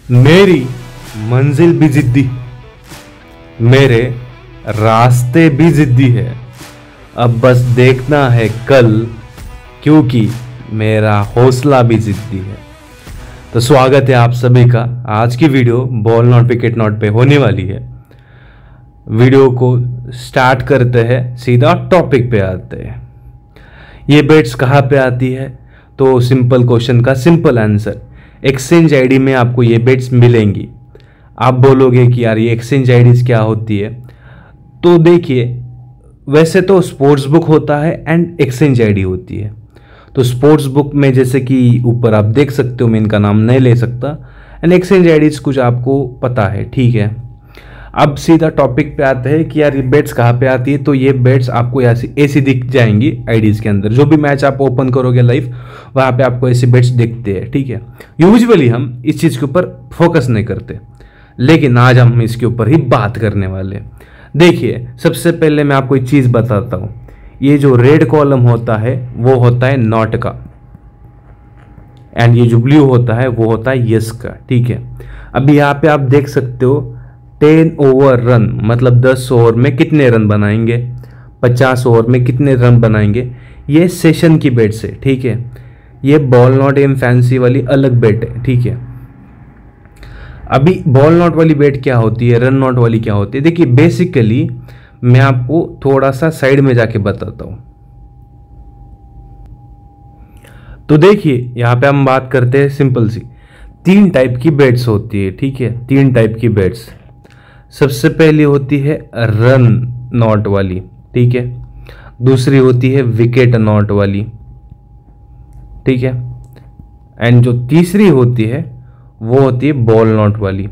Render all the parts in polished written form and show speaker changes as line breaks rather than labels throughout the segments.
मेरी मंजिल भी जिद्दी, मेरे रास्ते भी जिद्दी है। अब बस देखना है कल, क्योंकि मेरा हौसला भी जिद्दी है। तो स्वागत है आप सभी का। आज की video ball not wicket not पे होने वाली है। वीडियो को स्टार्ट करते हैं, सीधा टॉपिक पे आते हैं। ये बेट्स कहाँ पे आती है? तो सिंपल क्वेश्चन का सिंपल आंसर, एक्सचेंज आईडी में आपको ये बेट्स मिलेंगी। आप बोलोगे कि यार ये एक्सचेंज आईडीज क्या होती है? तो देखिए, वैसे तो स्पोर्ट्स बुक होता है एंड एक्सचेंज आईडी होती है। तो स्पोर्ट्स बुक में जैसे कि ऊपर आप देख सकते हो, मैं इनका नाम नहीं ले सकता, एंड एक्सचेंज आईडीज कुछ आपको पता है, ठीक है। अब सीधा टॉपिक पे आते हैं कि यार ये बेट्स कहाँ पे आती है। तो ये बेट्स आपको ऐसी दिख जाएंगी आईडीज के अंदर। जो भी मैच आप ओपन करोगे लाइव, वहाँ पे आपको ऐसे बेट्स दिखते हैं, ठीक है। यूजुअली हम इस चीज़ के ऊपर फोकस नहीं करते, लेकिन आज हम इसके ऊपर ही बात करने वाले हैं। देखिए, सबसे पहले मैं आपको एक चीज़ बताता हूँ। ये जो रेड कॉलम होता है वो होता है नॉट का, एंड ये जो ब्लू होता है वो होता है यस का, ठीक है। अभी यहाँ पे आप देख सकते हो 10 ओवर रन, मतलब 10 ओवर में कितने रन बनाएंगे, 50 ओवर में कितने रन बनाएंगे। ये सेशन की बेट्स है, ठीक है। ये बॉल नॉट एम फैंसी वाली अलग बेट है, ठीक है। अभी बॉल नॉट वाली बेट क्या होती है, रन नॉट वाली क्या होती है? देखिए, बेसिकली मैं आपको थोड़ा सा साइड में जाके बताता हूं। तो देखिए, यहां पे हम बात करते हैं सिंपल सी, 3 टाइप की बेट्स होती है, ठीक है। 3 टाइप की बेट्स। सबसे पहली होती है रन नॉट वाली, ठीक है। दूसरी होती है विकेट नॉट वाली, ठीक है। एंड जो तीसरी होती है वो होती है बॉल नॉट वाली।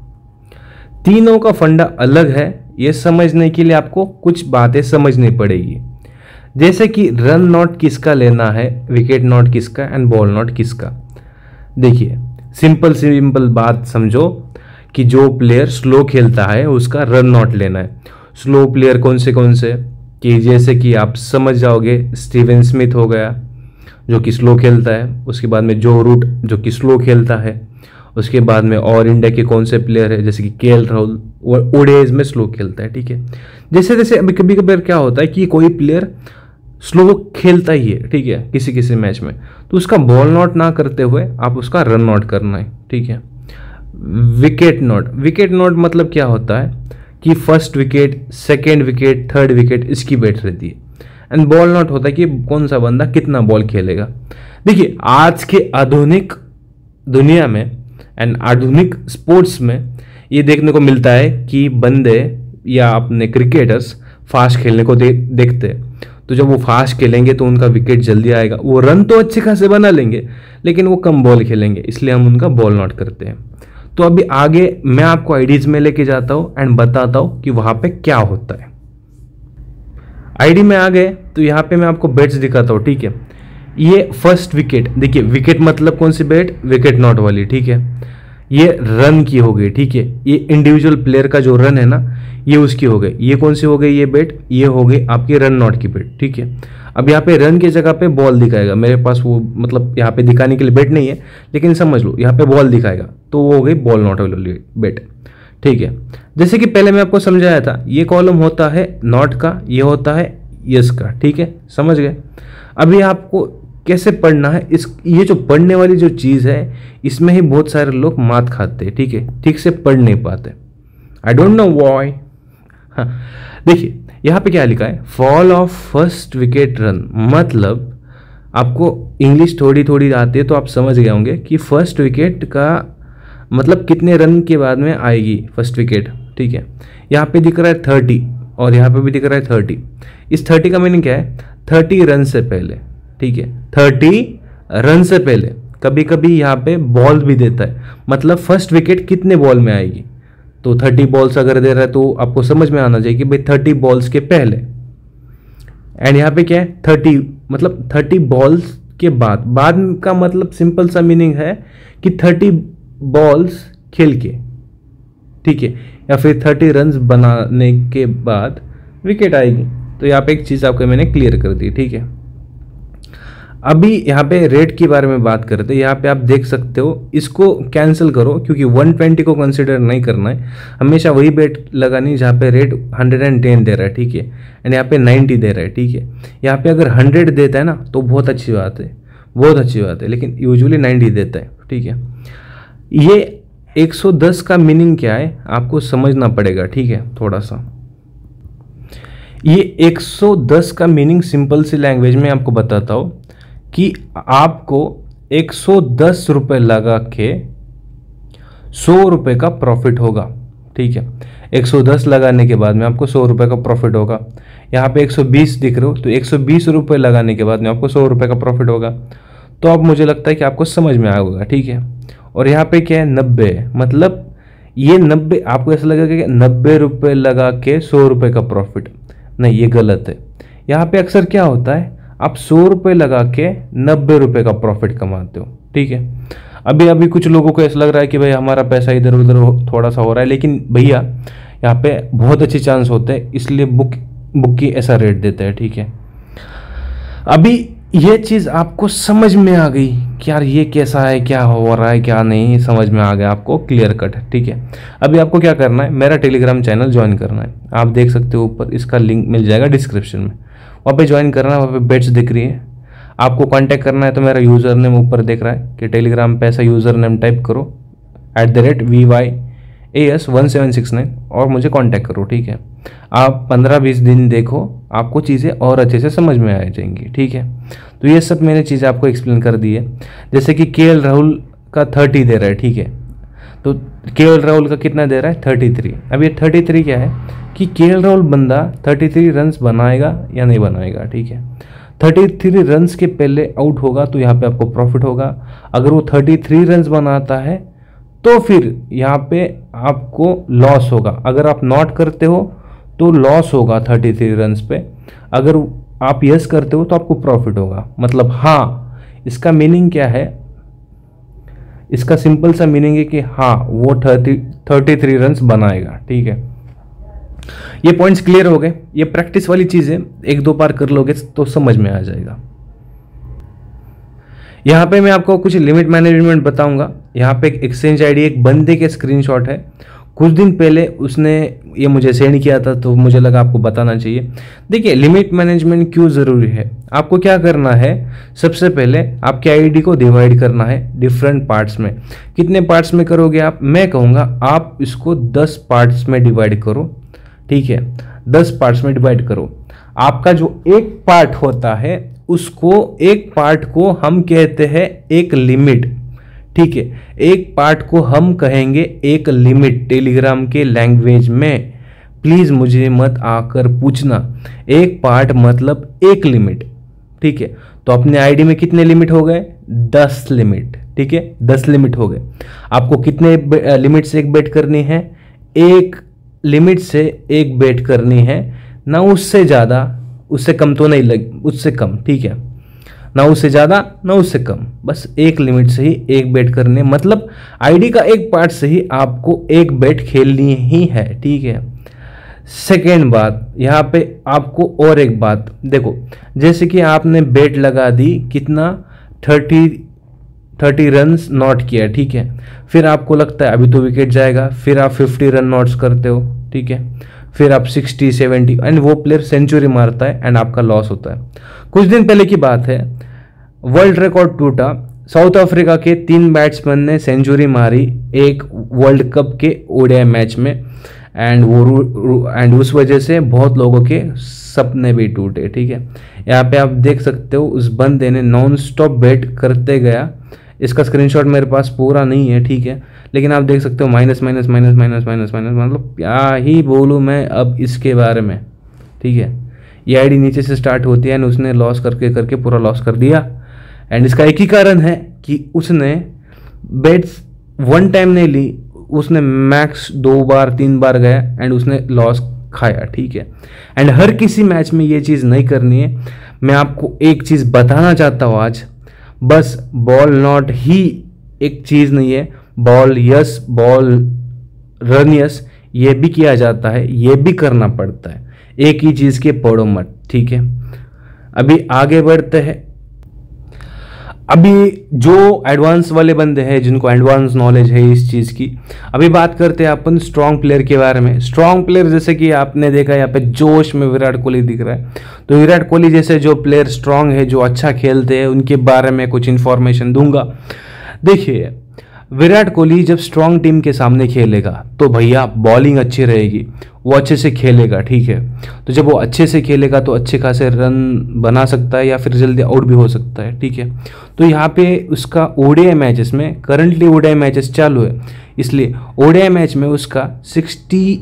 तीनों का फंडा अलग है। ये समझने के लिए आपको कुछ बातें समझनी पड़ेगी, जैसे कि रन नॉट किसका लेना है, विकेट नॉट किसका, एंड बॉल नॉट किसका। देखिए, सिंपल बात समझो कि जो प्लेयर स्लो खेलता है उसका रन नॉट लेना है। स्लो प्लेयर कौन से कि जैसे कि आप समझ जाओगे, स्टीवन स्मिथ हो गया जो कि स्लो खेलता है, उसके बाद में जो रूट जो कि स्लो खेलता है, उसके बाद में और इंडिया के कौन से प्लेयर है जैसे कि केएल राहुल, वो ओडीआईज में स्लो खेलता है, ठीक है। जैसे जैसे अभी कभी कभी क्या होता है कि कोई प्लेयर स्लो खेलता ही है, ठीक है, किसी किसी मैच में, तो उसका बॉल नॉट ना करते हुए आप उसका रन नॉट करना है, ठीक है। विकेट नॉट मतलब क्या होता है कि first wicket, second wicket, third wicket इसकी बेट रहती है। एंड बॉल नॉट होता है कि कौन सा बंदा कितना बॉल खेलेगा। देखिए, आज के आधुनिक दुनिया में एंड आधुनिक स्पोर्ट्स में ये देखने को मिलता है कि बंदे या अपने क्रिकेटर्स फास्ट खेलने को देखते हैं। तो जब वो फास्ट खेलेंगे तो उनका विकेट जल्दी आएगा, वो रन तो अच्छे खासे बना लेंगे, लेकिन वो कम बॉल खेलेंगे, इसलिए हम उनका बॉल नॉट करते हैं। तो अभी आगे मैं आपको आईडीज में लेके जाता हूँ एंड बताता हूँ कि वहाँ पे क्या होता है। आईडी में आ गए तो यहाँ पे मैं आपको बेट्स दिखाता हूँ, ठीक है। ये फर्स्ट विकेट, देखिए विकेट मतलब कौन सी बेट, विकेट नॉट वाली, ठीक है। ये रन की हो गई, ठीक है। ये इंडिविजुअल प्लेयर का जो रन है ना, ये उसकी हो गई। ये कौन सी हो गई ये बेट? ये हो गई आपकी रन नॉट की बेट, ठीक है। अब यहाँ पे रन की जगह पे बॉल दिखाएगा, मेरे पास वो मतलब यहाँ पे दिखाने के लिए बेट नहीं है, लेकिन समझ लो यहाँ पे बॉल दिखाएगा, तो वो हो गई बॉल नॉट वाली बेट, ठीक है। जैसे कि पहले मैं आपको समझाया था, ये कॉलम होता है नॉट का, ये होता है यस का, ठीक है, समझ गए। अभी आपको कैसे पढ़ना है, ये जो पढ़ने वाली जो चीज़ है, इसमें ही बहुत सारे लोग मात खाते हैं, ठीक है, ठीक से पढ़ नहीं पाते। I don't know why. हाँ, देखिए यहाँ पे क्या लिखा है, fall of first wicket run, मतलब आपको इंग्लिश थोड़ी थोड़ी आती है तो आप समझ गए होंगे कि फर्स्ट विकेट का मतलब कितने रन के बाद में आएगी फर्स्ट विकेट, ठीक है। यहाँ पे दिख रहा है 30 और यहाँ पे भी दिख रहा है 30। इस 30 का मीनिंग क्या है? 30 रन से पहले, ठीक है, 30 रन से पहले। कभी कभी यहाँ पे बॉल भी देता है, मतलब फर्स्ट विकेट कितने बॉल में आएगी। तो 30 बॉल्स अगर दे रहा है तो आपको समझ में आना चाहिए कि भाई 30 बॉल्स के पहले। एंड यहाँ पे क्या है, 30 मतलब 30 बॉल्स के बाद का मतलब सिंपल सा मीनिंग है कि 30 बॉल्स खेल के, ठीक है, या फिर 30 रन बनाने के बाद विकेट आएगी। तो यहाँ पे एक चीज़ आपको मैंने क्लियर कर दी, ठीक है। अभी यहाँ पे रेट के बारे में बात करते हैं। यहाँ पे आप देख सकते हो, इसको कैंसिल करो क्योंकि 120 को कंसिडर नहीं करना है, हमेशा वही बेट लगानी जहाँ पे रेट 110 दे रहा है, ठीक है, एंड यहाँ पे 90 दे रहा है, ठीक है। यहाँ पे अगर 100 देता है ना तो बहुत अच्छी बात है, बहुत अच्छी बात है, लेकिन यूजुअली 90 देता है, ठीक है। ये 110 का मीनिंग क्या है आपको समझना पड़ेगा, ठीक है, थोड़ा सा। ये 110 का मीनिंग सिंपल सी लैंग्वेज में आपको बताता हूँ कि आपको 110 रुपये लगा के 100 रुपये का प्रॉफिट होगा, ठीक है। 110 लगाने के बाद में आपको 100 रुपये का प्रॉफिट होगा। यहाँ पे 120 दिख रहे हो तो 120 रुपये लगाने के बाद में आपको 100 रुपये का प्रॉफिट होगा। तो अब मुझे लगता है कि आपको समझ में आएगा, ठीक है। और यहाँ पे क्या है, 90, मतलब ये 90, आपको ऐसा लगेगा कि 90 रुपये लगा के 100 रुपये का प्रॉफिट, नहीं, ये गलत है। यहाँ पे अक्सर क्या होता है, आप 100 रुपये लगा के 90 रुपये का प्रॉफिट कमाते हो, ठीक है। अभी कुछ लोगों को ऐसा लग रहा है कि भाई हमारा पैसा इधर उधर थोड़ा सा हो रहा है, लेकिन भैया यहाँ पे बहुत अच्छे चांस होते हैं, इसलिए बुक की ऐसा रेट देता है, ठीक है। अभी ये चीज़ आपको समझ में आ गई कि यार ये कैसा है, क्या हो रहा है, क्या नहीं, समझ में आ गया आपको, क्लियर कट, ठीक है। अभी आपको क्या करना है, मेरा टेलीग्राम चैनल ज्वाइन करना है। आप देख सकते हो ऊपर, इसका लिंक मिल जाएगा डिस्क्रिप्शन में, वहाँ पे ज्वाइन करना है। वहाँ पे बेट्स दिख रही है, आपको कांटेक्ट करना है तो मेरा यूज़र नेम ऊपर दिख रहा है कि टेलीग्राम पे ऐसा यूज़र नेम टाइप करो @VYAS1769 और मुझे कांटेक्ट करो, ठीक है। आप 15-20 दिन देखो, आपको चीज़ें और अच्छे से समझ में आ जाएंगी, ठीक है। तो ये सब मैंने चीज़ें आपको एक्सप्लेन कर दी है। जैसे कि KL राहुल का 30 दे रहा है, ठीक है, तो KL राहुल का कितना दे रहा है, 33। अब ये 33 क्या है कि KL राहुल बंदा 33 रन्स बनाएगा या नहीं बनाएगा, ठीक है। 33 रन्स के पहले आउट होगा तो यहाँ पे आपको प्रॉफिट होगा। अगर वो 33 रन्स बनाता है तो फिर यहाँ पे आपको लॉस होगा। अगर आप नॉट करते हो तो लॉस होगा 33 रन्स पे, अगर आप यस करते हो तो आपको प्रॉफिट होगा। मतलब हाँ, इसका मीनिंग क्या है, इसका सिंपल सा मीनिंग है कि हाँ वो 33 रन्स बनाएगा, ठीक है। ये पॉइंट्स क्लियर हो गए। ये प्रैक्टिस वाली चीज़ें 1-2 बार कर लोगे तो समझ में आ जाएगा। यहाँ पे मैं आपको कुछ लिमिट मैनेजमेंट बताऊंगा। यहाँ पे एक एक्सचेंज आईडी एक बंदे के स्क्रीनशॉट है, कुछ दिन पहले उसने ये मुझे सेंड किया था तो मुझे लगा आपको बताना चाहिए। देखिए लिमिट मैनेजमेंट क्यों ज़रूरी है, आपको क्या करना है, सबसे पहले आपके आईडी को डिवाइड करना है डिफरेंट पार्ट्स में। कितने पार्ट्स में करोगे आप, मैं कहूँगा आप इसको 10 पार्ट्स में डिवाइड करो, ठीक है। 10 पार्ट्स में डिवाइड करो। आपका जो एक पार्ट होता है उसको, एक पार्ट को हम कहते हैं एक लिमिट, ठीक है। एक पार्ट को हम कहेंगे एक लिमिट टेलीग्राम के लैंग्वेज में। प्लीज मुझे मत आकर पूछना, एक पार्ट मतलब एक लिमिट, ठीक है। तो अपने आईडी में कितने लिमिट हो गए, 10 लिमिट, ठीक है, 10 लिमिट हो गए। आपको कितने लिमिट से एक बेट करनी है, एक लिमिट से एक बेट करनी है, ना उससे ज़्यादा, उससे कम तो नहीं लग, उससे कम, ठीक है, ना उससे ज़्यादा ना उससे कम, बस एक लिमिट से ही एक बेट करने, मतलब आईडी का एक पार्ट से ही आपको एक बेट खेलनी ही है, ठीक है। सेकेंड बात, यहाँ पे आपको और एक बात देखो, जैसे कि आपने बेट लगा दी कितना, 30 रन्स नॉट किया, ठीक है। फिर आपको लगता है अभी तो विकेट जाएगा, फिर आप 50 रन नॉट्स करते हो, ठीक है। फिर आप 60, 70 एंड वो प्लेयर सेंचुरी मारता है एंड आपका लॉस होता है। कुछ दिन पहले की बात है, वर्ल्ड रिकॉर्ड टूटा, साउथ अफ्रीका के 3 बैट्समैन ने सेंचुरी मारी एक वर्ल्ड कप के ओडीआई मैच में एंड उस वजह से बहुत लोगों के सपने भी टूटे, ठीक है। यहाँ पे आप देख सकते हो उस बंदे ने नॉन स्टॉप बैट करते गया। इसका स्क्रीनशॉट मेरे पास पूरा नहीं है, ठीक है, लेकिन आप देख सकते हो minus minus minus minus minus minus, मतलब क्या ही बोलूँ मैं अब इसके बारे में, ठीक है। ये आईडी नीचे से स्टार्ट होती है एंड उसने लॉस करके करके पूरा लॉस कर दिया। एंड इसका एक ही कारण है कि उसने बेट्स 1 टाइम नहीं ली, उसने मैक्स 2 बार 3 बार गया एंड उसने लॉस खाया, ठीक है। एंड हर किसी मैच में ये चीज़ नहीं करनी है। मैं आपको एक चीज़ बताना चाहता हूँ आज, बस बॉल नॉट ही एक चीज़ नहीं है, ball yes, ball run yes, ये भी किया जाता है, ये भी करना पड़ता है। एक ही चीज़ के पढ़ो मत, ठीक है। अभी आगे बढ़ते हैं। अभी जो एडवांस वाले बंदे हैं जिनको एडवांस नॉलेज है इस चीज़ की, अभी बात करते हैं अपन स्ट्रॉन्ग प्लेयर के बारे में। स्ट्रॉन्ग प्लेयर जैसे कि आपने देखा यहाँ पे जोश में विराट कोहली दिख रहा है, तो विराट कोहली जैसे जो प्लेयर स्ट्रॉन्ग है, जो अच्छा खेलते हैं, उनके बारे में कुछ इन्फॉर्मेशन दूंगा। देखिए, विराट कोहली जब स्ट्रॉन्ग टीम के सामने खेलेगा तो भैया बॉलिंग अच्छी रहेगी, वो अच्छे से खेलेगा, ठीक है। तो जब वो अच्छे से खेलेगा तो अच्छे खासे रन बना सकता है या फिर जल्दी आउट भी हो सकता है, ठीक है। तो यहाँ पे उसका ओडीआई मैचेस में, करंटली ओडीआई मैचेस चालू है, इसलिए ओडीआई मैच में उसका 60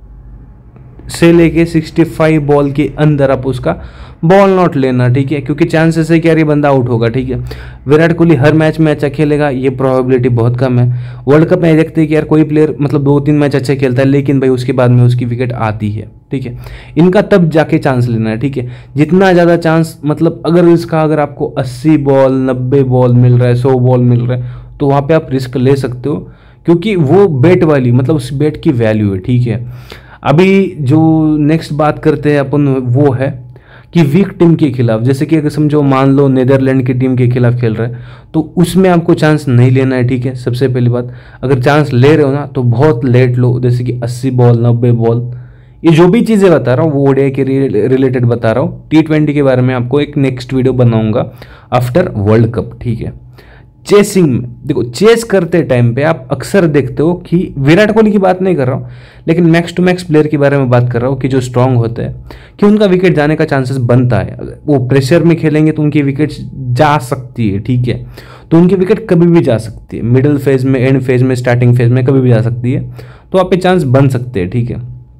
से लेके 65 बॉल के अंदर आप उसका बॉल नॉट लेना, ठीक है, क्योंकि चांसेस है कि यार ये बंदा आउट होगा, ठीक है। विराट कोहली हर मैच में अच्छा खेलेगा, ये प्रोबेबिलिटी बहुत कम है। वर्ल्ड कप में देखते हैं कि यार कोई प्लेयर मतलब 2-3 मैच अच्छा खेलता है, लेकिन भाई उसके बाद में उसकी विकेट आती है, ठीक है। इनका तब जाके चांस लेना है, ठीक है। जितना ज़्यादा चांस, मतलब अगर आपको 80 बॉल 90 बॉल मिल रहा है, 100 बॉल मिल रहा है, तो वहाँ पर आप रिस्क ले सकते हो, क्योंकि वो बेट वाली, मतलब उस बेट की वैल्यू है, ठीक है। अभी जो नेक्स्ट बात करते हैं अपन, वो है कि वीक टीम के खिलाफ, जैसे कि अगर समझो मान लो नीदरलैंड की टीम के खिलाफ खेल रहा है, तो उसमें आपको चांस नहीं लेना है, ठीक है। सबसे पहली बात, अगर चांस ले रहे हो ना तो बहुत लेट लो, जैसे कि 80 बॉल 90 बॉल। ये जो भी चीज़ें बता रहा हूँ वो ओडीआई के रिलेटेड बता रहा हूँ। T20 के बारे में आपको एक नेक्स्ट वीडियो बनाऊंगा आफ्टर वर्ल्ड कप, ठीक है। चेसिंग में देखो, चेस करते टाइम पे आप अक्सर देखते हो कि विराट कोहली की बात नहीं कर रहा हूँ, लेकिन मैक्स टू मैक्स प्लेयर के बारे में बात कर रहा हूँ कि जो स्ट्रांग होते हैं, कि उनका विकेट जाने का चांसेस बनता है। वो प्रेशर में खेलेंगे तो उनकी विकेट जा सकती है, ठीक है। तो उनकी विकेट कभी भी जा सकती है, मिडिल फेज में, एंड फेज में, स्टार्टिंग फेज में कभी भी जा सकती है, तो आप पे चांस बन सकते हैं, ठीक है।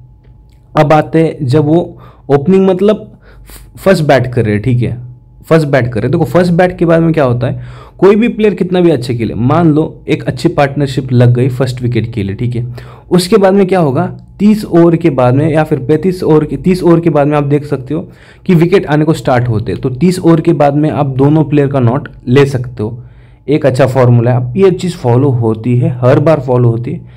अब आते हैं जब वो ओपनिंग मतलब फर्स्ट बैट कर रहे हैं, ठीक है, फर्स्ट बैट कर रहे हैं। देखो फर्स्ट बैट के बाद में क्या होता है, कोई भी प्लेयर कितना भी अच्छे खेले, मान लो एक अच्छी पार्टनरशिप लग गई फर्स्ट विकेट के लिए, ठीक है। उसके बाद में क्या होगा, 30 ओवर के बाद में या फिर 30 ओवर के बाद में आप देख सकते हो कि विकेट आने को स्टार्ट होते हैं। तो 30 ओवर के बाद में आप दोनों प्लेयर का नॉट ले सकते हो। एक अच्छा फॉर्मूला है, अब ये चीज़ फॉलो होती है, हर बार फॉलो होती है,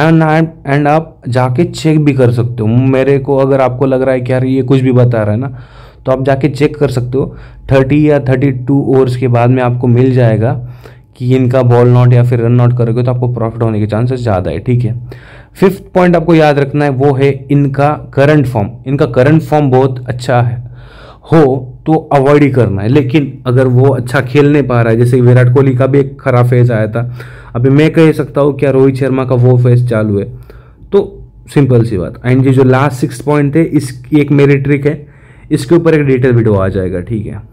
एंड आप जाके चेक भी कर सकते हो। मेरे को अगर आपको लग रहा है कि यार ये कुछ भी बता रहा है ना, तो आप जाके चेक कर सकते हो। 30 या 32 ओवर्स के बाद में आपको मिल जाएगा कि इनका बॉल नॉट या फिर रन नॉट करोगे तो आपको प्रॉफिट होने के चांसेस ज़्यादा है, ठीक है। 5th पॉइंट आपको याद रखना है, वो है इनका करंट फॉर्म। इनका करंट फॉर्म बहुत अच्छा है हो तो अवॉइड ही करना है, लेकिन अगर वो अच्छा खेल नहीं पा रहा है, जैसे विराट कोहली का भी एक खराब फेज आया था, अभी मैं कह सकता हूँ क्या रोहित शर्मा का वो फेज चालू है, तो सिंपल सी बात। एंड ये जो लास्ट 6 पॉइंट थे, इसकी एक मेरी ट्रिक है, इसके ऊपर एक डिटेल वीडियो आ जाएगा, ठीक है।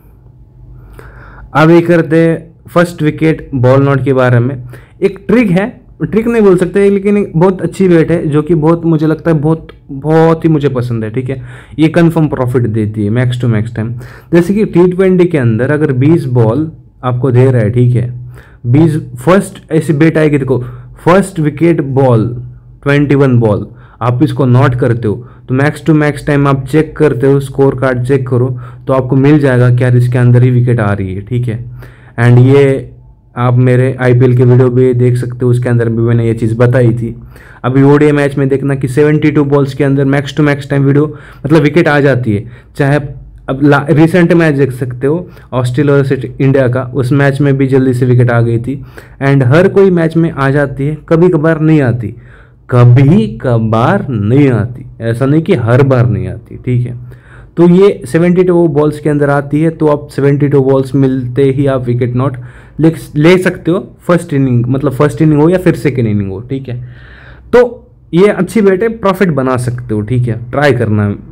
अब ये करते फर्स्ट विकेट बॉल नॉट के बारे में। एक ट्रिक है, ट्रिक नहीं बोल सकते, लेकिन एक बहुत अच्छी बेट है जो कि बहुत मुझे लगता है बहुत ही मुझे पसंद है, ठीक है। ये कंफर्म प्रॉफिट देती है मैक्स टू मैक्स टाइम। जैसे कि T20 के अंदर अगर 20 बॉल आपको दे रहा है, ठीक है, 20 फर्स्ट ऐसी बेट आएगी, देखो फर्स्ट विकेट बॉल 21 बॉल, आप इसको नोट करते हो तो मैक्स टू मैक्स टाइम आप चेक करते हो, स्कोर कार्ड चेक करो तो आपको मिल जाएगा कि यार इसके अंदर ही विकेट आ रही है, ठीक है। एंड ये आप मेरे IPL के वीडियो भी देख सकते हो, उसके अंदर भी मैंने ये चीज़ बताई थी। अभी ओडीआई मैच में देखना कि 72 बॉल्स के अंदर max to max time video मतलब विकेट आ जाती है। चाहे अब रिसेंट मैच देख सकते हो ऑस्ट्रेलिया और इंडिया का, उस मैच में भी जल्दी से विकेट आ गई थी। एंड हर कोई मैच में आ जाती है, कभी कभार नहीं आती, कभी कभार नहीं आती, ऐसा नहीं कि हर बार नहीं आती, ठीक है। तो ये 72 बॉल्स के अंदर आती है, तो आप 72 बॉल्स मिलते ही आप विकेट नॉट ले सकते हो, फर्स्ट इनिंग मतलब फर्स्ट इनिंग हो या फिर सेकेंड इनिंग हो, ठीक है। तो ये अच्छी बेट है, प्रॉफिट बना सकते हो, ठीक है, ट्राई करना है।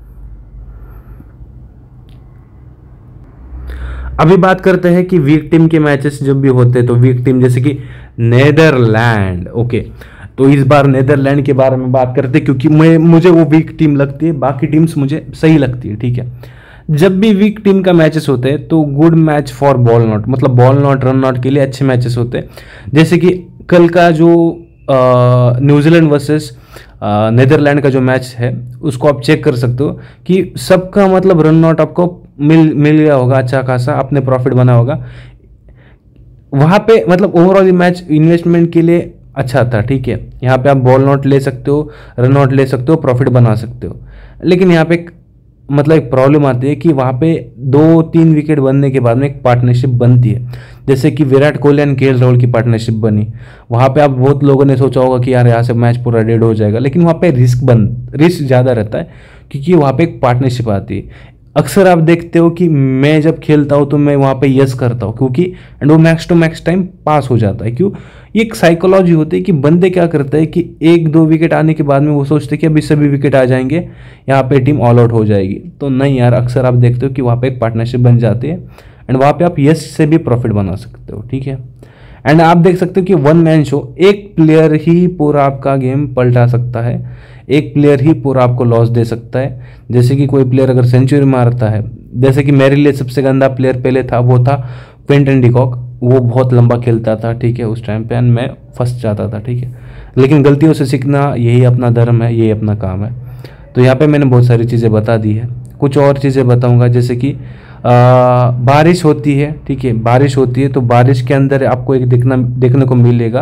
अभी बात करते हैं कि वीक टीम के मैचेस जब भी होते हैं, तो वीक टीम जैसे कि नेदरलैंड, ओके, तो इस बार नेदरलैंड के बारे में बात करते हैं क्योंकि मुझे वो वीक टीम लगती है, बाकी टीम्स मुझे सही लगती है, ठीक है। जब भी वीक टीम का मैचेस होते हैं तो good match for ball not, मतलब बॉल नॉट रन नॉट के लिए अच्छे मैचेस होते हैं। जैसे कि कल का जो न्यूजीलैंड वर्सेस नेदरलैंड का जो मैच है उसको आप चेक कर सकते हो कि सबका मतलब रन नॉट आपको मिल गया होगा, अच्छा खासा आपने प्रॉफिट बना होगा वहाँ पे। मतलब ओवरऑल मैच इन्वेस्टमेंट के लिए अच्छा था, ठीक है। यहाँ पे आप बॉल नॉट ले सकते हो, रन नॉट ले सकते हो, प्रॉफिट बना सकते हो। लेकिन यहाँ पे मतलब एक प्रॉब्लम आती है कि वहाँ पे 2-3 विकेट बनने के बाद में एक पार्टनरशिप बनती है, जैसे कि विराट कोहली एंड केएल राहुल की पार्टनरशिप बनी। वहाँ पे आप बहुत लोगों ने सोचा होगा कि यार यहाँ से मैच पूरा डेड हो जाएगा, लेकिन वहाँ पे रिस्क ज़्यादा रहता है क्योंकि वहाँ पे एक पार्टनरशिप आती है। अक्सर आप देखते हो कि मैं जब खेलता हूँ तो मैं वहाँ पे यस करता हूँ क्योंकि एंड वो max to max time pass हो जाता है। क्यों? ये एक साइकोलॉजी होती है कि बंदे क्या करते हैं कि 1-2 विकेट आने के बाद में वो सोचते हैं कि अभी सभी विकेट आ जाएंगे, यहाँ पे टीम ऑल आउट हो जाएगी। तो नहीं यार, अक्सर आप देखते हो कि वहाँ पे एक पार्टनरशिप बन जाती है एंड वहाँ पे आप यस से भी प्रॉफिट बना सकते हो, ठीक है। एंड आप देख सकते हो कि वन मैन शो, एक प्लेयर ही पूरा आपका गेम पलटा सकता है, एक प्लेयर ही पूरा आपको लॉस दे सकता है। जैसे कि कोई प्लेयर अगर सेंचुरी मारता है, जैसे कि मेरे लिए सबसे गंदा प्लेयर पहले था वो था क्विंटन डिकॉक। वो बहुत लंबा खेलता था, ठीक है, उस टाइम पे एंड मैं फंस जाता था, ठीक है। लेकिन गलतियों से सीखना यही अपना धर्म है, यही अपना काम है। तो यहाँ पे मैंने बहुत सारी चीज़ें बता दी है, कुछ और चीज़ें बताऊँगा। जैसे कि बारिश होती है, ठीक है, बारिश होती है तो बारिश के अंदर आपको एक देखने को मिलेगा।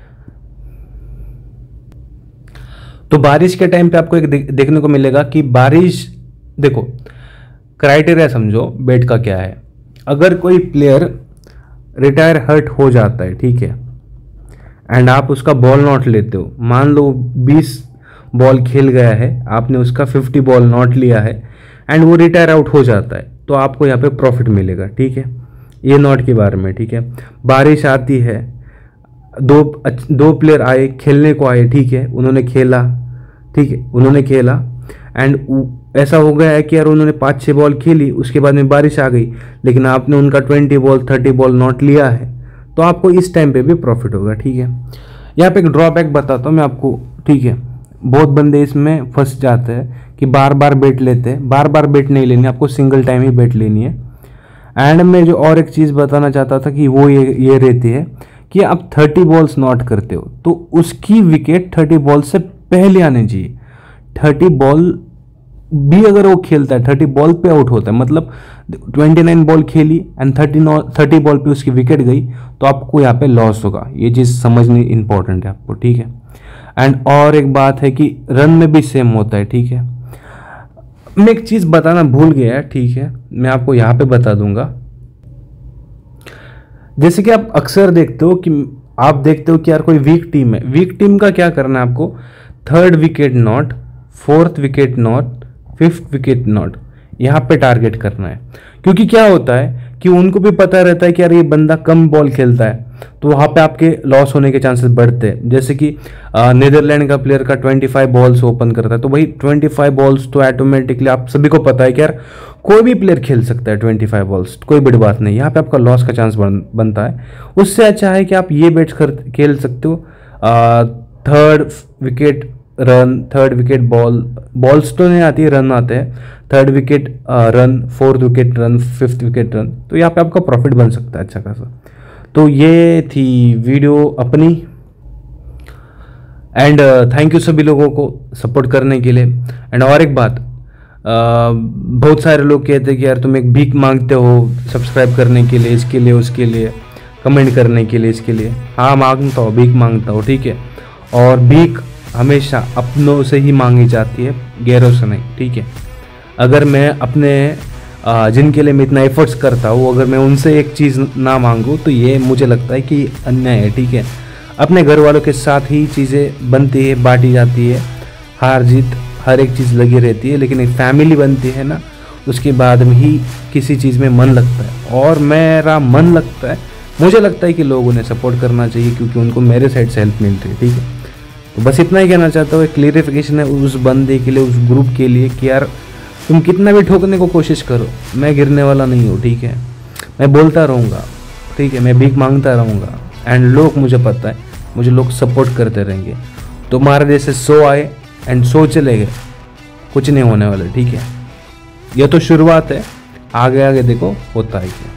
तो बारिश के टाइम पे आपको एक देखने को मिलेगा कि बारिश, देखो क्राइटेरिया समझो बेट का क्या है। अगर कोई प्लेयर रिटायर हर्ट हो जाता है, ठीक है, एंड आप उसका बॉल नॉट लेते हो, मान लो 20 बॉल खेल गया है, आपने उसका 50 बॉल नॉट लिया है एंड वो रिटायर आउट हो जाता है, तो आपको यहाँ पे प्रॉफिट मिलेगा, ठीक है। ये नॉट के बारे में, ठीक है। बारिश आती है, दो प्लेयर आए खेलने को आए, ठीक है, उन्होंने खेला, ठीक है, उन्होंने खेला एंड ऐसा हो गया है कि यार उन्होंने 5-6 बॉल खेली, उसके बाद में बारिश आ गई, लेकिन आपने उनका 20 बॉल 30 बॉल नॉट लिया है, तो आपको इस टाइम पे भी प्रॉफिट होगा, ठीक है। यहाँ पे एक ड्रॉबैक बताता हूँ मैं आपको, ठीक है। बहुत बंदे इसमें फंस जाते हैं कि बार बार बेट लेते हैं, बार बार बेट नहीं लेनी, आपको सिंगल टाइम ही बेट लेनी है। एंड में जो और एक चीज़ बताना चाहता था कि वो ये रहती है कि आप 30 बॉल्स नॉट करते हो तो उसकी विकेट 30 बॉल से पहले आनी चाहिए। 30 बॉल भी अगर वो खेलता है 30 बॉल पे आउट होता है, मतलब 29 बॉल खेली एंड 30 बॉल पे उसकी विकेट गई, तो आपको यहाँ पे लॉस होगा। ये चीज़ समझनी इंपॉर्टेंट है आपको, ठीक है। एंड और एक बात है कि रन में भी सेम होता है, ठीक है। मैं एक चीज़ बताना भूल गया, ठीक है, मैं आपको यहाँ पे बता दूंगा। जैसे कि आप अक्सर देखते हो कि यार कोई वीक टीम है, वीक टीम का क्या करना है आपको, 3rd wicket not, 4th wicket not, 5th wicket not, यहाँ पे टारगेट करना है। क्योंकि क्या होता है कि उनको भी पता रहता है कि यार ये बंदा कम बॉल खेलता है, तो वहाँ पे आपके लॉस होने के चांसेस बढ़ते हैं। जैसे कि नीदरलैंड का प्लेयर का 25 बॉल्स ओपन करता है, तो भाई 25 बॉल्स तो ऑटोमेटिकली आप सभी को पता है कि यार कोई भी प्लेयर खेल सकता है 25 बॉल्स, कोई बड़ी बात नहीं, यहाँ पे आपका लॉस का चांस बनता है। उससे अच्छा है कि आप ये बेट्स खेल सकते हो, 3rd wicket run, 3rd wicket balls तो नहीं आती है, रन आते हैं, 3rd wicket run, 4th wicket run, 5th wicket run, तो यहाँ पे आपका प्रॉफिट बन सकता है अच्छा खासा। तो ये थी वीडियो अपनी एंड थैंक यू सभी लोगों को सपोर्ट करने के लिए। एंड और एक बात, बहुत सारे लोग कहते हैं कि यार तुम एक भीख मांगते हो सब्सक्राइब करने के लिए, इसके लिए उसके लिए, कमेंट करने के लिए, इसके लिए। हाँ मांगता हूँ, भीख मांगता हूँ, ठीक है। और भीख हमेशा अपनों से ही मांगी जाती है, गैरों से नहीं, ठीक है। अगर मैं अपने जिनके लिए मैं इतना एफर्ट्स करता हूँ, अगर मैं उनसे एक चीज़ ना मांगूँ तो ये मुझे लगता है कि अन्याय है, ठीक है। अपने घर वालों के साथ ही चीज़ें बनती है, बांटी जाती है, हार जीत हर एक चीज़ लगी रहती है, लेकिन एक फैमिली बनती है ना, उसके बाद में ही किसी चीज़ में मन लगता है। और मेरा मन लगता है, मुझे लगता है कि लोगों ने सपोर्ट करना चाहिए क्योंकि उनको मेरे साइड से हेल्प मिल रही है, ठीक है। तो बस इतना ही कहना चाहता हूँ, एक क्लियरिफिकेशन है उस बंदे के लिए, उस ग्रुप के लिए कि यार तुम कितना भी ठोकने को कोशिश करो, मैं गिरने वाला नहीं हूँ, ठीक है। मैं बोलता रहूँगा, ठीक है, मैं भीख मांगता रहूँगा एंड लोग, मुझे पता है, मुझे लोग सपोर्ट करते रहेंगे। तुम्हारे जैसे 100 आए एंड 100 चले गए, कुछ नहीं होने वाला, ठीक है। यह तो शुरुआत है, आगे आगे देखो होता है क्या।